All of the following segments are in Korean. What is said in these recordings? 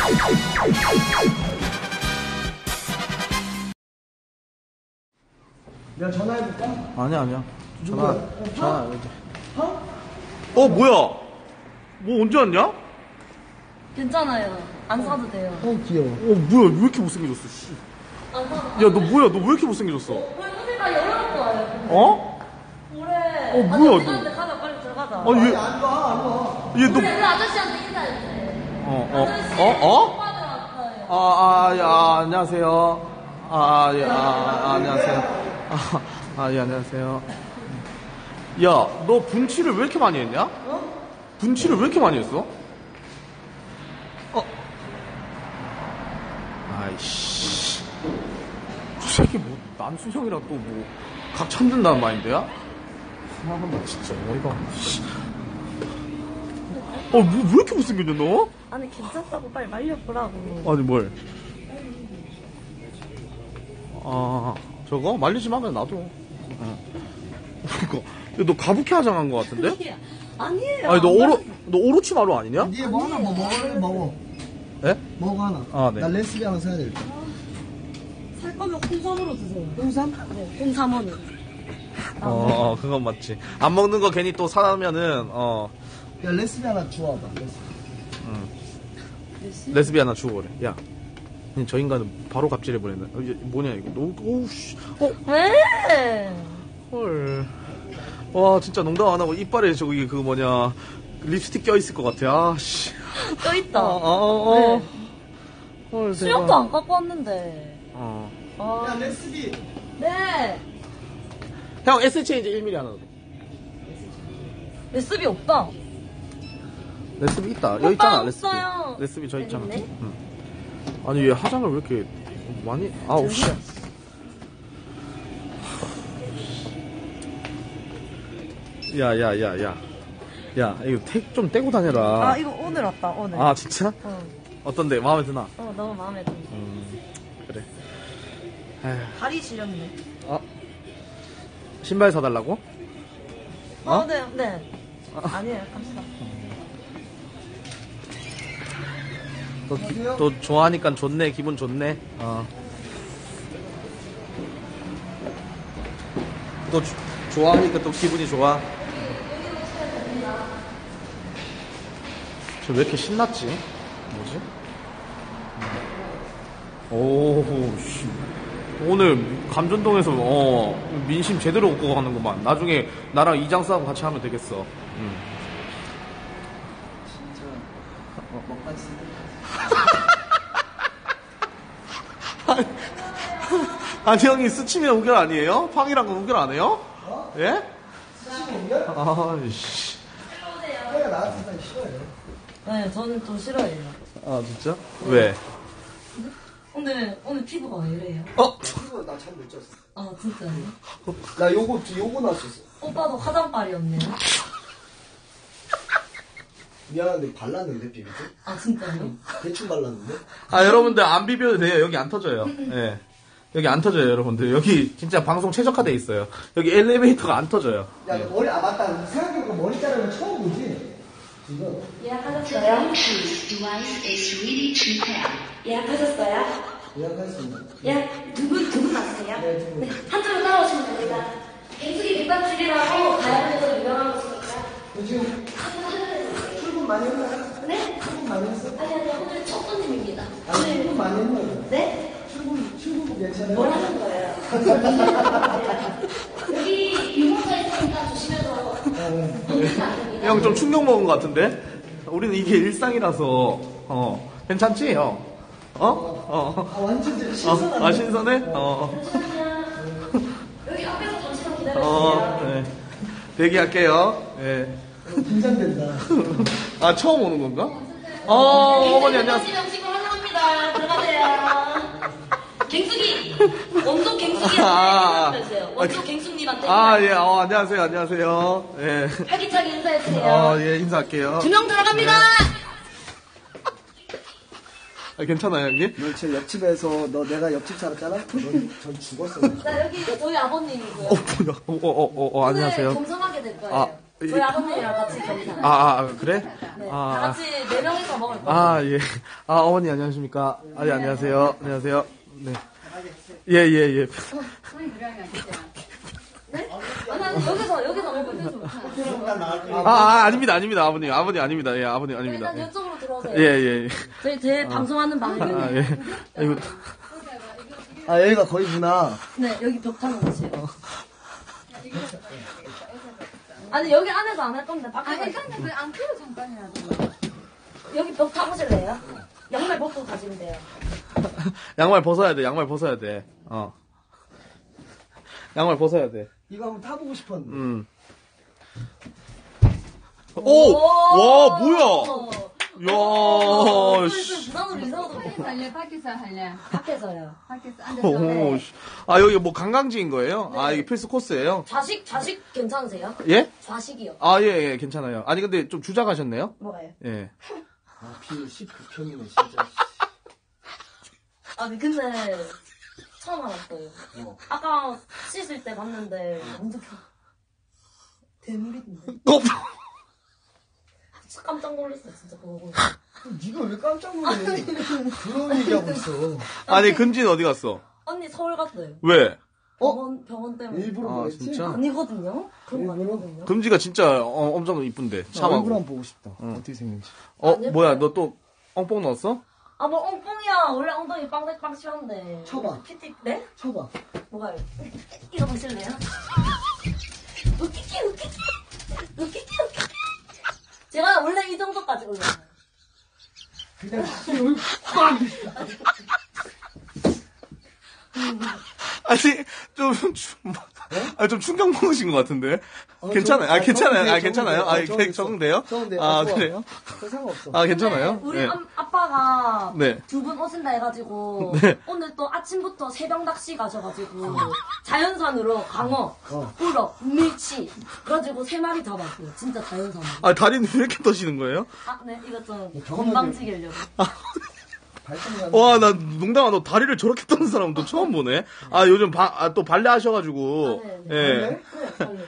내가 전화해볼까? 아니야. 누구야? 전화. 뭐야? 뭐 언제 왔냐? 괜찮아요. 안 사도 돼요. 귀여워. 뭐야, 왜 이렇게 못생겨졌어, 씨. 안 사도 야, 너 뭐야, 너 왜 이렇게 못생겨졌어? 벌써 색깔 열어놓고 와요. 어? 그래. 뭐야, 너. 너. 가자, 빨리 들어가자. 아니, 안 와. 얘 너. 우리 아저씨한테 인사해주세요. 아저씨. 오빠들 왔어요. 야, 안녕하세요. 안녕하세요. 예, 안녕하세요. 야, 너 분칠을 왜 이렇게 많이 했냐? 분칠을 왜 이렇게 많이 했어? 아이씨. 저 새끼 뭐, 남순형이랑 또 뭐, 각 참든다는 마인드야? 나 진짜 어이가 없네. 왜 이렇게 못생겼냐, 너? 아니, 괜찮다고 빨리 말려보라고. 아니, 뭘? 저거? 말리지 마, 그냥 놔둬. 그니까. 너 가부키 화장한 거 같은데? 아니에요. 아니, 너 오로치마루 아니냐? 니네 뭐 하나 먹을래? 먹어. 예? 먹어 하나. 네. 나 레시피 하나 사야 되겠다. 살 거면 홍삼으로 드세요. 홍삼? 네, 홍삼원은. 그건 맞지. 안 먹는 거 괜히 또 사면은, 야, 레시피 하나 주워봐. 레스비 하나 주고 그래. 야. 저 인간은 바로 갑질해버렸네. 이게 뭐냐, 이거. 오우, 씨. 왜? 헐. 와, 진짜 농담 안 하고 이빨에 저기 그 뭐냐. 립스틱 껴있을 것 같아. 씨. 또 있다. 헐, 대박. 수염도 안 갖고 왔는데. 야, 레시피. 네. 형, S체인지 1mm 하나 더. 레시피 없다. 레스비 있다. 여기 있잖아, 레스비. 없어요. 레스비 저 있잖아. 있네? 응. 아니, 얘 화장을 왜 이렇게 많이, 씨. 야, 이거 좀 떼고 다녀라. 이거 오늘 왔다, 오늘. 진짜? 어. 어떤데? 마음에 드나? 너무 마음에 든다. 그래. 다리 시렸네. 신발 사달라고? 네. 아니에요, 감사합니다. 또 좋아하니까 좋네, 기분 좋네. 또 좋아하니까 또 기분이 좋아. 저 왜 이렇게 신났지? 뭐지? 씨. 오늘 감전동에서 민심 제대로 얻고 가는구만. 나중에 나랑 이장 싸움 같이 하면 되겠어. 진짜. 먹까지. 아니, 형이 스치면 우결 아니에요? 팡이랑 거 우결 안 해요? 예? 스치면 우결? 아이씨. 내가 나한테 싫어해. 네, 저는 좀 싫어해요. 진짜? 왜? 오늘 피부가 왜 이래요? 이거 나 참 못 잤어. 진짜요? 나 요거 났었어. 오빠도 화장빨이었네요. 미안한데 발랐는데 비비지? 진짜요? 대충 발랐는데? 여러분들 안 비벼도 돼요. 여기 안 터져요. 예. 여기 안 터져요, 여러분들. 여기 진짜 방송 최적화돼 있어요. 여기 엘리베이터가 안 터져요. 야, 너 머리, 맞다. 생각해보니까 머리 자르는 거 처음 보지? 지금. 예약하셨어요? 예약하셨어요? 예약했습니다. 두분 아세요? 네, 두 분. 네, 한쪽으로 따라오시면 됩니다. 갱숙이 백반집이라고 가야에서 유명한 곳이니까. 지금 출근 많이 했나요? 네? 출근 많이 했어? 아니요, 오늘 첫 손님입니다. 출근 많이 했나요? 네? 출근 괜찮아요? 뭘 하는 거예요? 여기 유모차 있으니까 조심해서 옮기면 안 됩니다. 형 좀 충격 먹은 것 같은데? 우리는 이게 일상이라서, 괜찮지, 형? 완전 신선한데? 신선해? 잠시만요. 여기 앞에서 잠시만 기다려주세요. 네. 대기할게요. 예. 긴장된다. 처음 오는 건가? 어머니 안녕하세요. 갱숙이 환영합니다. 들어가세요. 갱숙이! 원조 갱숙이한테 인사해주세요. 원조 갱숙님한테 예, 안녕하세요. 예. 활기차게 인사해주세요. 예, 인사할게요. 2명 들어갑니다! 괜찮아요, 형님? 너 지금 옆집에서 내가 옆집 살았잖아? 전 죽었어. 자, 여기 저희 아버님이고요. 안녕하세요. 오늘 겸상하게 될 거예요. 저희 아버님이랑 같이 겸사. 그래? 네, 아, 다 같이 4명이서 먹을 거예요. 아, 예. 아, 어머니 안녕하십니까? 아, 예, 안녕하세요. 안녕하세요. 네. 예, 예, 예. 네? 나는 여기서 먹을 거예요. 아닙니다, 아닙니다, 아버님. 아버님 아닙니다. 예, 아버님 아닙니다. 일단 이쪽으로 들어오세요. 예, 예, 예. 저희 제 방송하는 방이거든요. 아, 예. 아이고. 아, 여기가 거기구나. 네, 여기 벽 타는 곳이에요. 아니, 여기 안에서 안 할 건데, 밖에서. 일단은 그 안쪽으로 잠깐이라도. 여기 벽 타보실래요? 양말 벗고 가시면 돼요. 양말 벗어야 돼, 양말 벗어야 돼. 양말 벗어야 돼. 이거 한번 타보고 싶었는데. 오! 와, 뭐야! 야, 씨. 부산으로 이사도 할래? 밖에서 할래? 밖에서요. 밖에서 앉아서. 오, 씨. 아, 여기 뭐 관광지인 거예요? 아, 이게 필수 코스예요? 좌식 괜찮으세요? 예? 좌식이요. 아, 예, 예, 괜찮아요. 아니, 근데 좀 주작하셨네요? 뭐가요? 예. 아, 비 19평이네, 진짜. 아니, 근데, 처음 알았어요. 아까 씻을 때 봤는데, 완전 대물이던데. 깜짝 놀랐어요, 진짜 그거 보고. 니가 왜 깜짝 놀래? 그런 얘기하고 있어. 아니, 금진 어디 갔어? 언니 서울 갔어요. 왜? 병원 때문에. 일부러 아, 그랬지? 진짜? 아니거든요? 그런 거 일부러? 아니거든요? 금지가 진짜 엄청 이쁜데. 나 얼굴 참하고. 한번 보고 싶다. 어떻게 생긴지. 아니요. 뭐야, 너 또 엉뽕 넣었어? 아, 뭐, 엉뚱이야. 원래 엉덩이 빵빵 치웠는데. 쳐봐. PT, 네? 쳐봐. 뭐가요? 이거 보실래요? 웃기기. 제가 원래 이 정도까지 올라요. 그냥 얼굴 빡! 아니, 좀 충격 먹으신 것 같은데. 괜찮아요? 아, 괜찮아요? 아, 괜찮아요? 아, 적응돼요? 적응돼요. 아, 좋아. 그래요? 그 상관없어. 아, 괜찮아요? 우리 네. 아빠가 네. 2분 오신다 해가지고 네. 오늘 또 아침부터 새벽 낚시 가셔가지고 자연산으로 광어, 우럭, 밀치 그래가지고 3마리 잡았어요. 진짜 자연산으로. 아, 다리는 왜 이렇게 떠시는 거예요? 아, 네, 이것 좀 저거는 건방지게려고. 와, 나 농담 안 하고 다리를 저렇게 떠는 사람은 또 처음 보네. 아, 요즘 또 발레 하셔가지고. 아, 네, 예. 네, 빨리.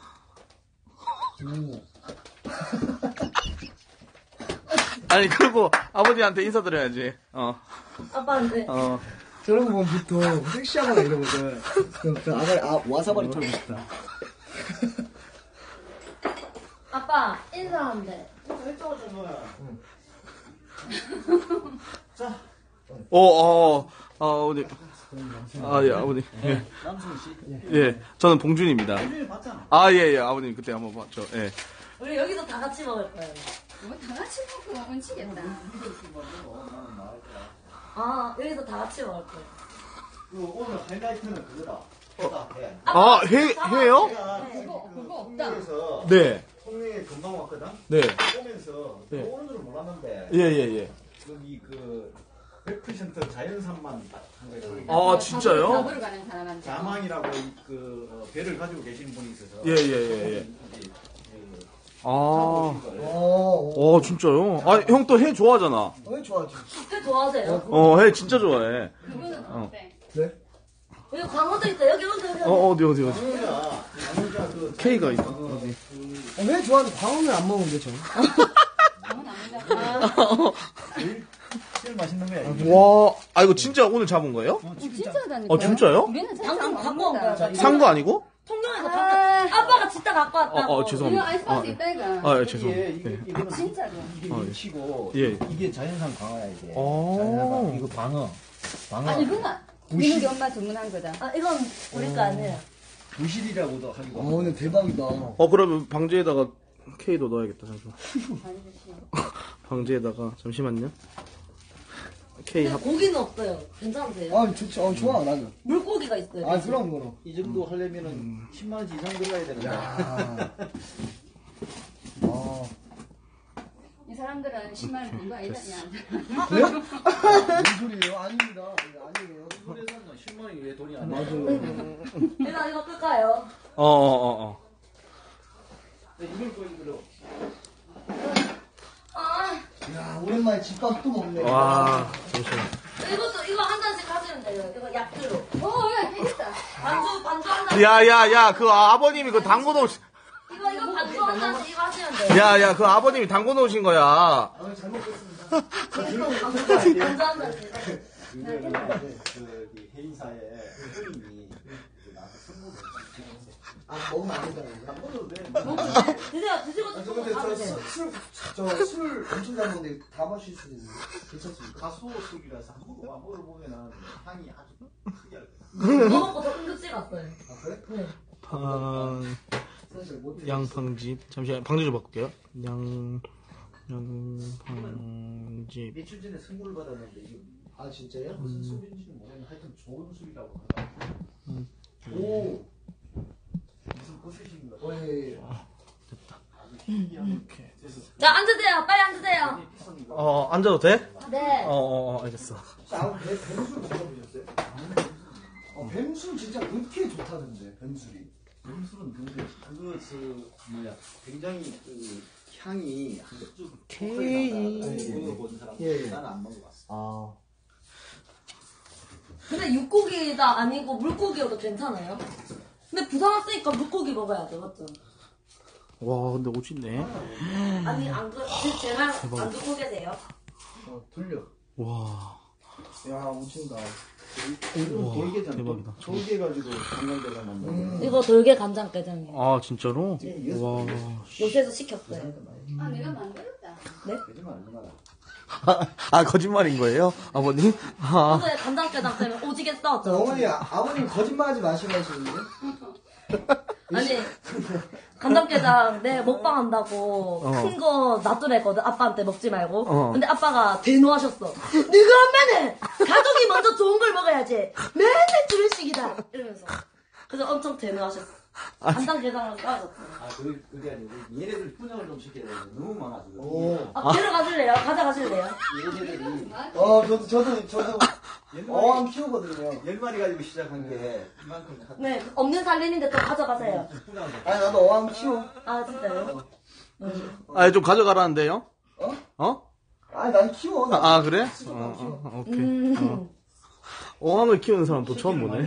아니, 그리고 아버지한테 인사드려야지. 아빠한테. 저런 거 보면 보통 섹시하거나 이러거든. 그럼 와사바리 털고 싶다. 아빠 인사한대. 어디. 아, 예, 아버님. 예. 남순 씨. 예. 저는 봉준입니다. 봤잖아. 아, 예, 예. 아버님 그때 한번 봤죠. 예. 우리 여기서 다 같이 먹을 거예요. 뭐다 같이 먹고 얹히겠다. 아, 여기서 다 같이 먹을 거예요. 오늘 하이라이트는 그거다. 해. 아, 해요? 그거 없다. 통영에서 네. 통영에 금방 왔거든. 네. 오면서 네. 오는 줄은 몰랐는데 예, 예, 예. 여기 100% 자연산만 한 거예요. 아, 진짜요? 잡으러 가는 사람한테. 자망이라고 배를 가지고 계시는 분이 있어서. 예, 예, 예. 아, 어, 진짜요? 아, 형 또 해 좋아하잖아. 왜 좋아하지? 회 좋아하세요? 해 진짜 좋아해. 그거는 어때? 네? 여기 광어도 있다. 여기. 어디. 남자 K가 있다. 어디. 왜 좋아하는데 광어는 안 먹는데, 저. 아무나 안 먹는다. 제일 맛있는 거야. 와, 이거 진짜 오늘 잡은 거예요? 진짜다니까. 진짜요? 우리는 잘 방금 안 갖고 온 먹는다. 거야. 산 거 아니고? 통영에서 아빠가 진짜 갖고 왔다고. 이거 죄송합니다. 아이스박스 있다 이거. 아, 예, 죄송합니다. 예. 이거는 진짜로. 이게 민치고 예. 이게 자연산 광어야 이게. 오. 자연산 광어. 이거 방어. 아 이거는 우리 엄마 주문한 거다. 아, 이건 우리 거 아니에요. 부실이라고도 하기도 하고. 오늘 대박이다. 그러면 방지에다가 K도 넣어야겠다, 잠시만. 방지에다가, 잠시만요. K 근데 고기는 없어요. 괜찮으세요? 아, 좋지. 좋아, 나는. 물고기가 있어요. 아, 그럼. 이 정도 하려면은 10만 원 이상 들어가야 되는데. 야. 이 사람들은 10만 원 정도 아니다 그냥. 그래요? 무슨 소리예요? 아닙니다. 아니에요. 서울에서는 10만 원이 왜 돈이 안 나? 맞아요. 일단 이거 끌까요? 이걸 거의 그려. 야, 오랜만에 집밥 또 먹네. 와, 잠시만. 이거 한 잔씩 가시면 돼요. 이거 약주로. 야 되겠다. 반주 한 잔. 야, 그 아버님이 그 당구도, 이거 반주 한 할머니한테 이거 하시면 돼요. 야, 그 아버님이 담궈 놓으신 거야. 아, 잘 먹겠습니다. 감사합니다. 그 해인사에 손님이 나한테 선물을 아, 먹으면 안 된다는 먹어도 돼. 드세요. 드시고 저 조금 근데 가세요. 술 엄청 잘 먹는데 다 마실 수 있는데 괜찮습니까? 가수술이라서 한 번도 안 먹어보면은 향이 아주 특이할 거야. 이거 먹고 저 응급실 갔어요. 아, 그래? 네. 사실 못 양팡집. 잠시만, 방지 좀 바꿀게요. 양팡집. 며칠 전에 선물을 받았는데 이게 아, 진짜요? 무슨 술인지는 모르겠는데 하여튼 좋은 술이라고 하더라고요. 오. 무슨 꽃이신 거 같아요. 예. 아주 희귀한 그래서 자, 앉으세요. 빨리 앉으세요. 비싼 거. 앉아도 돼? 네. 알겠어. 아, 뱀술 드셔보셨어요? 뱀술 진짜 그렇게 좋다던데, 뱀술이. 음술은 근데 뭐야 굉장히 그 향이 쭉 먹어본 사람 예, 예. 나는 안 먹어봤어. 아. 근데 육고기가 아니고 물고기여도 괜찮아요? 근데 부산 왔으니까 물고기 먹어야 돼, 맞죠? 와, 근데 오진네. 아니, 제말 안 듣고 계세요? 돌려. 와, 야, 오친다. 이건 돌게잖아. 대박이다. 돌게 가지고 강남대가 만든 이거 돌게 간장게장이에요. 아, 진짜로? 와. 요새서 시켰어요. 아, 내가 만들었다. 거짓말 하지 마라. 아, 거짓말인 거예요? 아버님? 평소에 간장게장 때문에 오지게 싸웠죠. 어머니, 아버님 거짓말하지 마시라 하시는데? 아니, 간장게장 내 먹방 한다고 큰 거 놔두랬거든. 아빠한테 먹지 말고. 근데 아빠가 대노하셨어. 네가 엄마는 가족이 먼저 좋은 걸 먹어야지. 맨날 주례식이다. 이러면서. 그래서 엄청 대노하셨어. 간장게장을 까졌어. 아 그게 아니고 얘네들 분양을 좀 시켜야 돼. 너무 많아 지금. 오. 아, 데려가실래요? 가져가실래요? 얘네들이 저도 어항 키우거든요. 10마리 가지고 시작한 게 이만큼 다 네, 없는 살림인데 또 가져가세요. 분양을 아니, 나도 어항 키워. 아, 진짜요? 아, 좀 가져가라는데요? 어? 아니, 난 키워. 아, 그래? 오케이. 어항을 키우는 사람 또 처음 보네.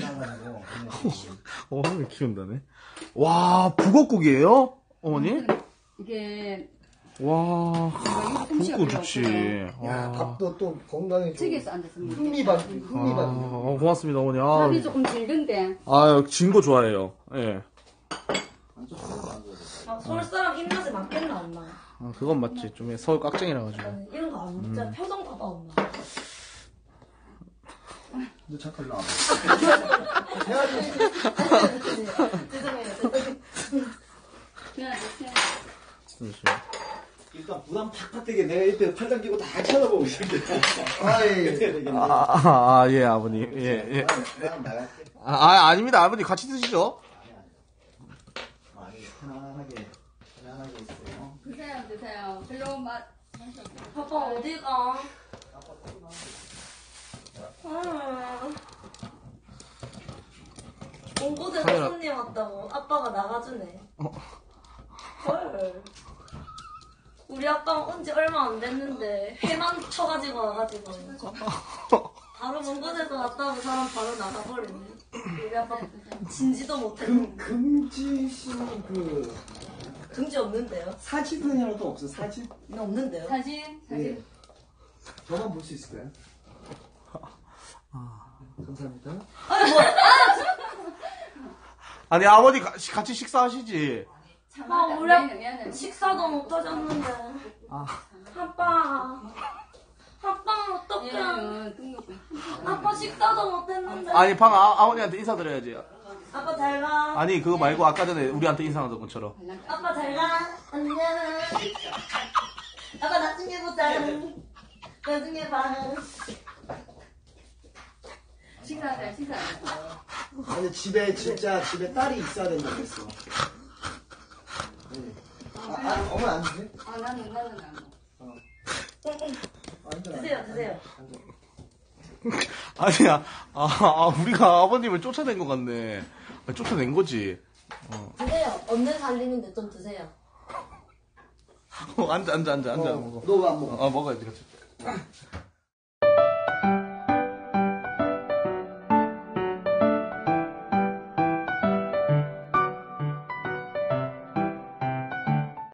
어항을 키운다네. 와, 북어국이에요? 어머니? 이게 와, 음식 북어 좋지. 야, 와. 밥도 또 건강에 좋고. 책에서 앉았습니다. 흥미밥. 고맙습니다, 어머니. 아, 밥이 조금 질던데. 진 거 좋아해요. 예. 아, 서울 사람 입맛에 맞겠나, 엄마? 그건 맞지. 좀 서울 깍쟁이라 가지고. 아니, 이런 거 안 먹자. 표정 봐봐, 엄마. 너 잠깐 나. 그냥 이렇게. 일단 부담 팍팍 되게 내가 이때 팔짱 끼고 다 쳐다보고 있었는데. 아이. 예, 아버님. 예. 난 나갈게. 아닙니다. 아버님 같이 드시죠. 편안하게 있어요. 드세요. 별로 맛. 아빠 어디가? 온곳에서 카메라. 손님 왔다고 아빠가 나가주네. 헐. 우리 아빠 온 지 얼마 안 됐는데 회만 쳐가지고 와가지고 바로 먼 곳에서 왔다고 사람 바로 나가버리네. 우리 아빠 진지도 못했는데. 금지신 금지 없는데요? 사진은이라도 없어, 사진? 나 없는데요? 사진. 예. 저만 볼 수 있을까요? 감사합니다. 아니, 아버지 같이 식사하시지. 아, 우리 미안해. 식사도 못 하셨는데. 아빠 어떡해. 얘는 등록금. 아빠 식사도 못 했는데. 아니, 아버님한테 인사드려야지. 아빠 잘 가. 아니, 그거 말고 아까 전에 우리한테 인사하던 것처럼. 아빠 잘 가. 안녕. 아빠 나중에 보자. 나중에 봐. 식사하자. 아니, 집에 딸이 있어야 된다고 했어. 어머니 안 드세요? 아, 나는 안 먹어. 드세요. 아니야. 우리가 아버님을 쫓아낸 것 같네. 쫓아낸 거지. 드세요. 없는 살림인데 좀 드세요. 앉아. 너 왜 안 먹어? 먹어야지, 같이.